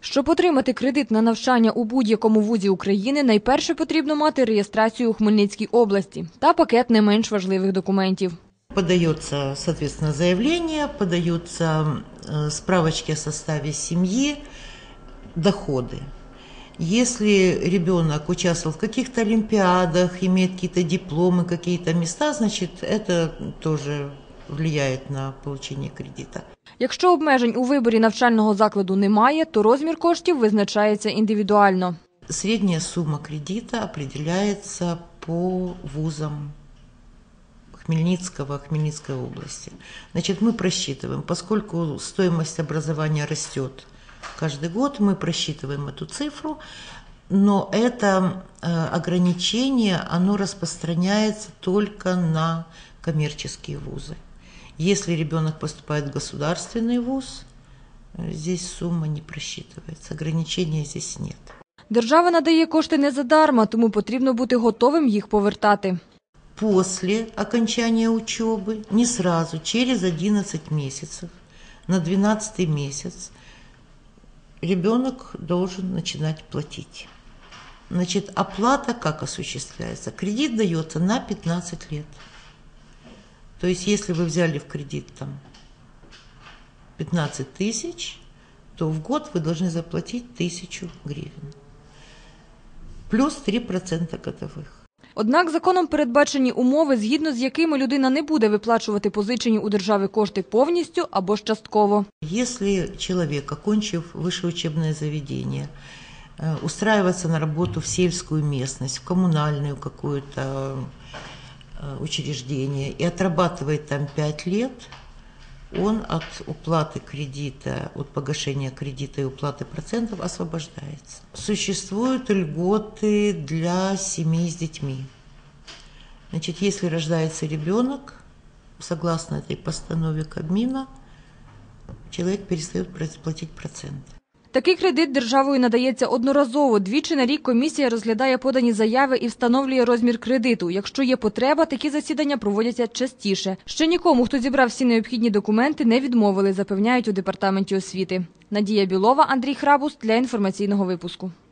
Щоб отримати кредит на навчання у будь-якому вузі України, найперше потрібно мати реєстрацію у Хмельницькій області та пакет не менш важливих документів. Подается, соответственно, заявление, подаются справочки о составе семьи, доходы. Если ребенок участвовал в каких-то олимпиадах, имеет какие-то дипломы, какие-то места, значит, это тоже влияет на получение кредита. Якщо обмежень у виборі навчального закладу немає, то розмір коштів визначається індивідуально. Средняя сумма кредита определяется по вузам Хмельницкой области. Значит, мы просчитываем, поскольку стоимость образования растет каждый год, мы просчитываем эту цифру, но это ограничение, оно распространяется только на коммерческие вузы. Если ребенок поступает в государственный вуз, здесь сумма не просчитывается, ограничения здесь нет. Держава надає кошти не задарма, тому потрібно бути готовим їх повертати. После окончания учебы, не сразу, через 11 месяцев, на 12-й месяц, ребенок должен начинать платить. Значит, оплата как осуществляется? Кредит дается на 15 лет. То есть, если вы взяли в кредит там 15 тысяч, то в год вы должны заплатить 1000 гривен. Плюс 3% годовых. Однак законом передбачені умови, згідно з якими людина не буде виплачувати позичені у держави кошти повністю або ж частково. Если человек, окончив высшее учебное заведение, устраивается на работу в сельскую местность, в коммунальную какое-то учреждение и отрабатывает там 5 лет, он от уплаты кредита, от погашения кредита и уплаты процентов освобождается. Существуют льготы для семей с детьми. Значит, если рождается ребенок, согласно этой постанове Кабмина, человек перестает платить проценты. Такий кредит державою надається одноразово. Двічі на рік комісія розглядає подані заяви і встановлює розмір кредиту. Якщо є потреба, такі засідання проводяться частіше. Ще нікому, хто зібрав всі необхідні документи, не відмовили, запевняють у департаменті освіти. Надія Білова, Андрій Храбус для інформаційного випуску.